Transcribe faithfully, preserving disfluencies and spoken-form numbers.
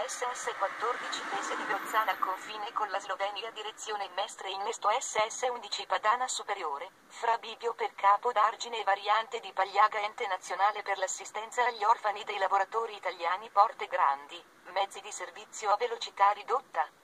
S S quattordici Pese di Grozzana al confine con la Slovenia direzione Mestre Innesto S S undici Padana Superiore, fra bivio per Capo d'Argine e variante di Pagliaga Ente Nazionale per l'assistenza agli orfani dei lavoratori italiani Porte Grandi, mezzi di servizio a velocità ridotta.